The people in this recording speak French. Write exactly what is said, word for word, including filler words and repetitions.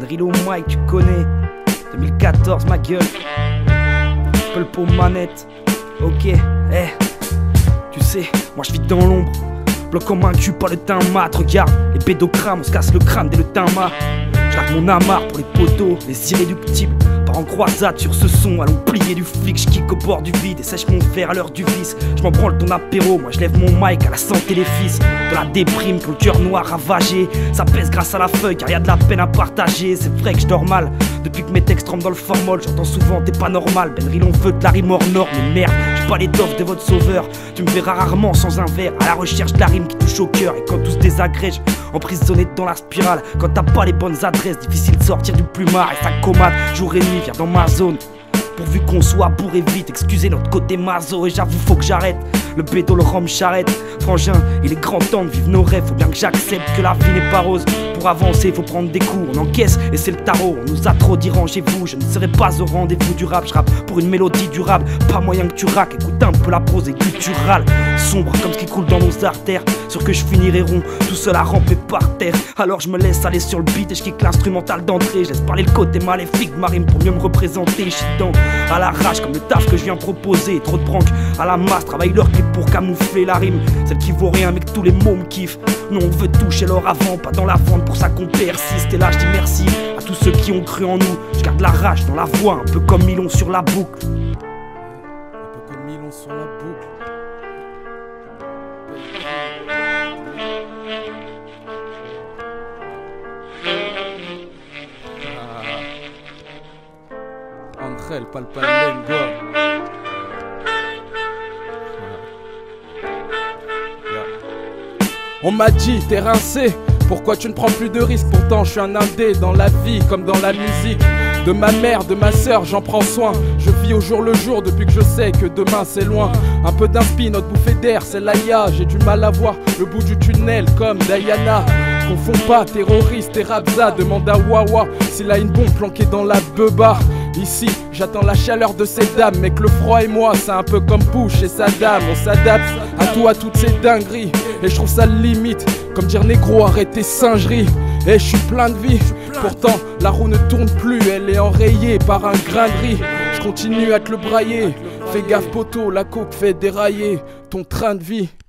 Benrilo Mike, tu connais. deux mille quatorze, ma gueule. Pulpo manette. Ok, eh. Tu sais, moi je vis dans l'ombre. Bloquant main cul par le teint mat. Regarde, les pédocrames, on se casse le crâne dès le teint mat. J'largue mon amarre pour les poteaux, les irréductibles. Par en croisade sur ce son, allons plier du flic. J'kick au bord du vide et sèche mon fer à l'heure du vice. J'm'en branle ton apéro, moi je lève mon mic à la santé des fils. De la déprime, que le cœur noir ravagé. Ça pèse grâce à la feuille car y'a de la peine à partager. C'est vrai que je dors mal, depuis que mes textes tremblent dans le formol. J'entends souvent t'es pas normal, Benrilo veut de la rime hors norme. Mais merde, j'ai pas l'étoffe de votre sauveur. Tu me verras rarement sans un verre, à la recherche de la rime qui touche au cœur. Et quand tout se désagrège, emprisonné dans la spirale. Quand t'as pas les bonnes adresses, difficile de sortir du plumard. Et ça comate jour et nuit, viens dans ma zone. Pourvu qu'on soit bourré vite, excusez notre côté maso. Et j'avoue faut que j'arrête, le bédo le rhum charrette. Frangin, il est grand temps de vivre nos rêves. Faut bien que j'accepte que la vie n'est pas rose. Pour avancer faut prendre des coups, on encaisse et c'est le tarot. On nous a trop dit rangez-vous, je ne serai pas au rendez-vous du rap. Je rappe pour une mélodie durable, pas moyen que tu raques. Écoute un peu la prose et gutturale, sombre comme ce qui coule dans nos artères. Sûr que je finirai rond, tout seul à ramper par terre. Alors je me laisse aller sur le beat et je kick l'instrumental d'entrée. Je laisse parler le côté maléfique de ma rime pour mieux me représenter. Je suis dedans à l'arrache comme le taf que je viens proposer. Trop de branques à la masse, travaille leur clip pour camoufler la rime. Celle qui vaut rien mais que tous les mots me kiffent. Nous on veut toucher l'or avant, pas dans la vente, pour ça qu'on persiste. Et là je dis merci à tous ceux qui ont cru en nous. Je garde la rage dans la voix, un peu comme Milon sur la boucle. Un peu comme Milon sur la boucle. Ah. Angel Palpalengo. On m'a dit t'es rincé, pourquoi tu ne prends plus de risques? Pourtant je suis un indé dans la vie comme dans la musique. De ma mère, de ma sœur, j'en prends soin. Je vis au jour le jour depuis que je sais que demain c'est loin. Un peu d'inspi, notre bouffée d'air, c'est l'aïa. J'ai du mal à voir le bout du tunnel comme Diana. Confonds pas terroriste et Rabza, demande à Wawa s'il a une bombe planquée dans la beuba. Ici, j'attends la chaleur de ces dames, mais que le froid et moi, c'est un peu comme Bush et Saddam. On s'adapte à tout, à toutes ces dingueries, et je trouve ça limite, comme dire négro, arrête tes singeries. Et je suis plein de vie, pourtant la roue ne tourne plus, elle est enrayée par un grain de riz. Je continue à te le brailler, fais gaffe poteau, la coke fait dérailler ton train de vie.